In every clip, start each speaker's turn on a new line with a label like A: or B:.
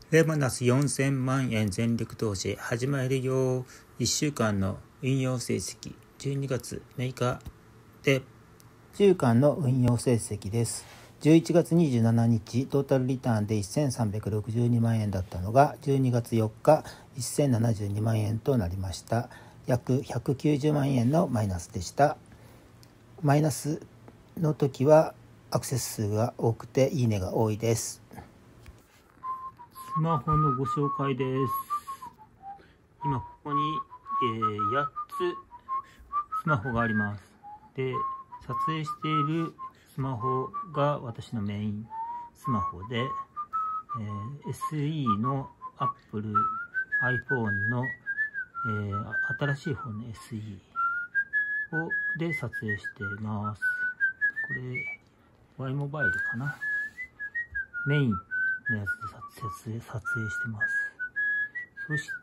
A: レバナス4000万円全力投資始まるよ。1週間の運用成績12月6日で1週間の運用成績です。11月27日トータルリターンで1362万円だったのが12月4日1072万円となりました。約190万円のマイナスでした。マイナスの時はアクセス数が多くていいねが多いです。スマホのご紹介です。今ここに、8つスマホがあります。で、撮影しているスマホが私のメインスマホで、SE の Apple iPhone の、新しい方の SE で撮影しています。これ Y モバイルかな、メインのやつで撮影してます。そして、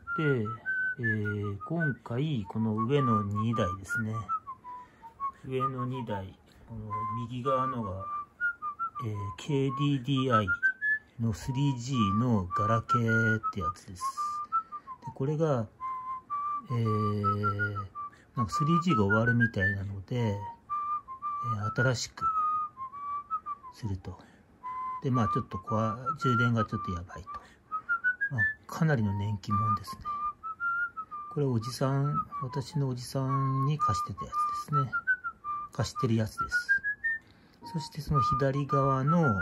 A: 今回この上の2台ですね。上の2台、この右側のが、KDDI の 3G のガラケーってやつです。でこれが、なんか 3G が終わるみたいなので、新しくすると。で、ちょっと充電がちょっとやばいと。かなりの年季もんですね。これ私のおじさんに貸してたやつですね。貸してるやつです。そしてその左側の、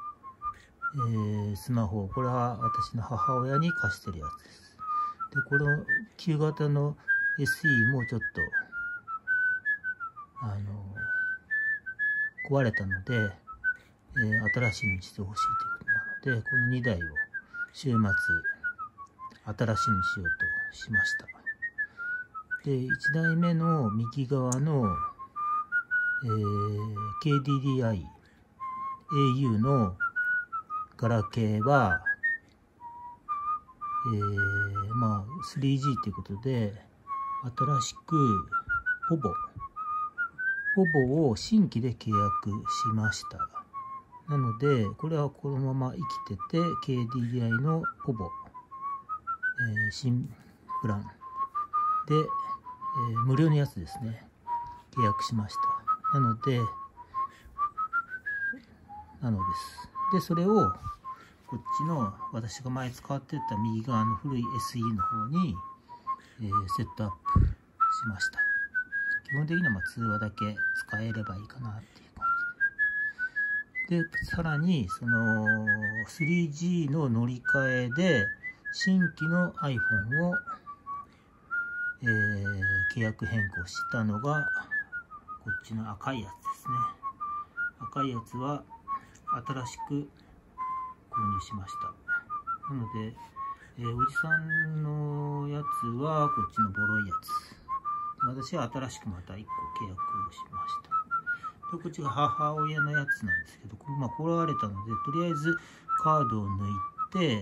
A: スマホ、これは私の母親に貸してるやつです。で、この旧型の SE もちょっと、壊れたので、新しいのにしてほしいということなので、この2台を週末新しいのにしようとしました。で、1台目の右側の、KDDI au のガラケーは、3G ということで新しくポボを新規で契約しました。なのでこれはこのまま生きてて KDDI のポボ、新プランで、無料のやつですね、契約しました。なのです。でそれをこっちの私が前使ってた右側の古い SE の方に、セットアップしました。基本的には通話だけ使えればいいかなっていう感じで。で、さらにその 3G の乗り換えで新規の iPhone を、契約変更したのがこっちの赤いやつですね。赤いやつは新しく購入しました。なので、おじさんのやつはこっちのボロいやつ。私は新しくまた1個契約をしました。でこっちが母親のやつなんですけど、壊れたのでとりあえずカードを抜いて、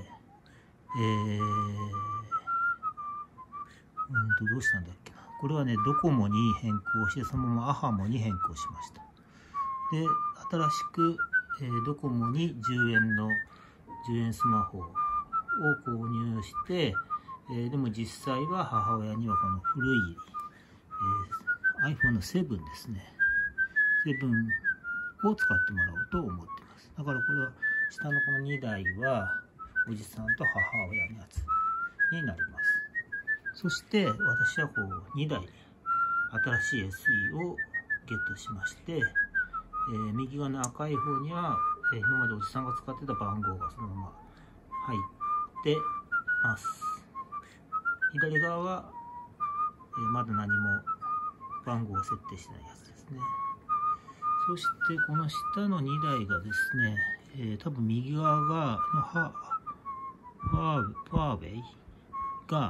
A: どうしたんだっけな。これはね、ドコモに変更して、そのままアハモに変更しました。で、新しく、ドコモに10円スマホを購入して、でも実際は母親にはこの古い、iPhone の7ですね。7を使ってもらおうと思ってます。だからこれは下のこの2台はおじさんと母親のやつになります。そして私はこう2台新しい SE をゲットしまして、右側の赤い方には、今までおじさんが使ってた番号がそのまま入ってます。左側は、まだ何も番号を設定してないやつですね。そしてこの下の2台がですね、多分右側がファーウェイが、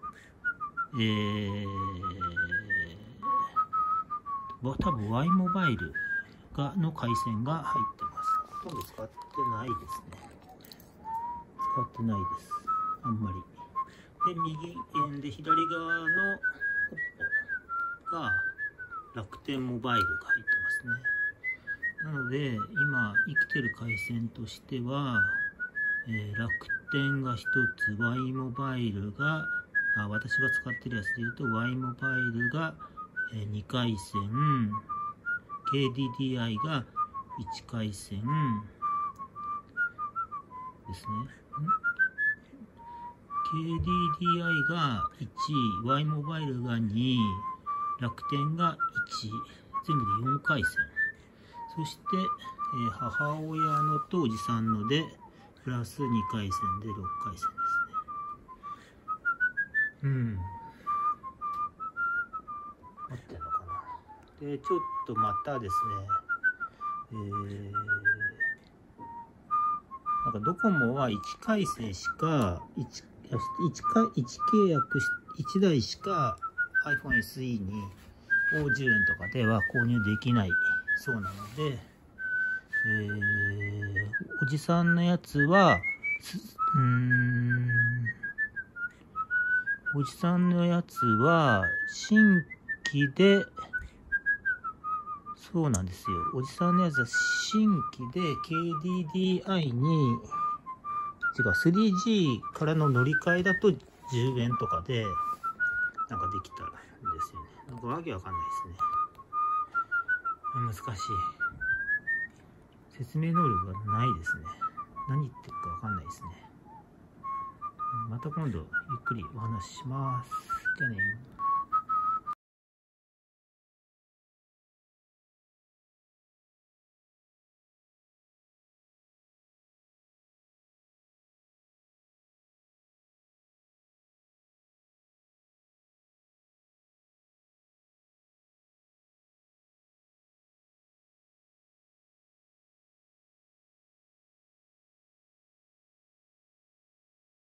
A: 多分 Y モバイルの回線が入ってます。ほとんど使ってないですね。使ってないです。あんまり。で、左側のポッポが楽天モバイルが入ってますね。なので、今生きてる回線としては、楽天が1つ、Y モバイルが、私が使ってるやつで言うと Y モバイルが2回戦、KDDI が1回戦ですね。KDDI が1、Y モバイルが2、楽天が1、全部で4回戦。そして、母親のとおじさんので、プラス2回戦で6回戦ですね。合ってんのかな。で、ちょっとまたですね、なんかドコモは1回戦しか、1契約1台しか iPhone SE にを10円とかでは購入できないそうなので、おじさんのやつはおじさんのやつは新規で、そうなんですよ。おじさんのやつは新規で KDDI に3G からの乗り換えだと10円とかでなんかできたんですよね。なんかわけわかんないですね。難しい。説明能力がないですね。何言ってるかわかんないですね。また今度ゆっくりお話しします。じゃあね。